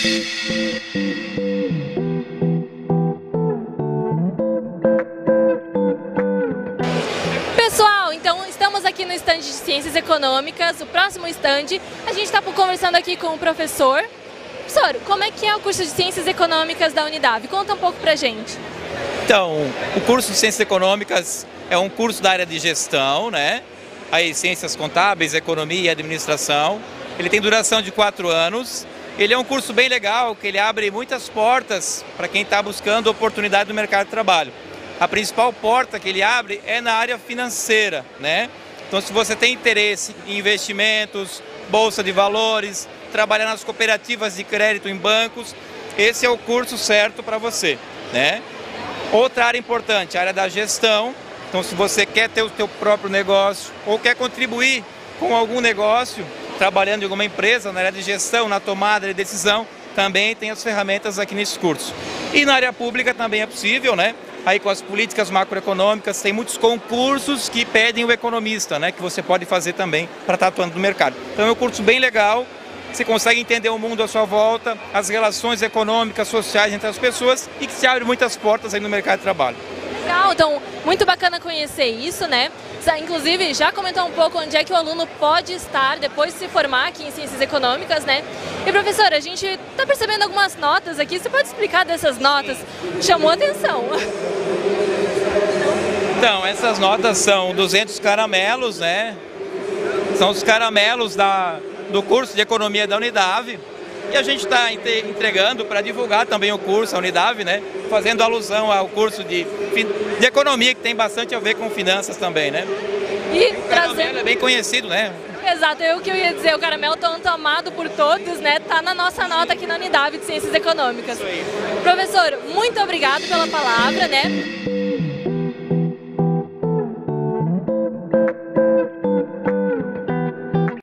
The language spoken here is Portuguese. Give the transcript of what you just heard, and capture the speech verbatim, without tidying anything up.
Pessoal, então estamos aqui no stand de Ciências Econômicas. O próximo stand, a gente está conversando aqui com o professor. Professor, como é que é o curso de Ciências Econômicas da Unidave? Conta um pouco pra gente. Então, o curso de Ciências Econômicas é um curso da área de gestão, né? Aí, Ciências Contábeis, Economia e Administração. Ele tem duração de quatro anos. Ele é um curso bem legal, que ele abre muitas portas para quem está buscando oportunidade no mercado de trabalho. A principal porta que ele abre é na área financeira, né? Então, se você tem interesse em investimentos, bolsa de valores, trabalhar nas cooperativas de crédito em bancos, esse é o curso certo para você, né? Outra área importante, a área da gestão. Então, se você quer ter o seu próprio negócio ou quer contribuir com algum negócio, trabalhando em alguma empresa, na área de gestão, na tomada de decisão, também tem as ferramentas aqui nesse curso. E na área pública também é possível, né? Aí com as políticas macroeconômicas, tem muitos concursos que pedem o economista, né? Que você pode fazer também para estar atuando no mercado. Então é um curso bem legal, você consegue entender o mundo à sua volta, as relações econômicas, sociais entre as pessoas e que se abre muitas portas aí no mercado de trabalho. Legal, então muito bacana conhecer isso, né? Inclusive, já comentou um pouco onde é que o aluno pode estar depois de se formar aqui em Ciências Econômicas, né? E professora, a gente está percebendo algumas notas aqui, você pode explicar dessas notas? Chamou a atenção. Então, essas notas são duzentos caramelos, né? São os caramelos da, do curso de Economia da Unidave. E a gente está entregando para divulgar também o curso, a Unidave, né? Fazendo alusão ao curso de, de Economia, que tem bastante a ver com finanças também, né? E o trazendo... caramelo é bem conhecido, né? Exato, eu que eu ia dizer, o caramelo tanto amado por todos, né? Tá na nossa nota aqui na Unidave de Ciências Econômicas. Isso aí. Professor, muito obrigado pela palavra, né?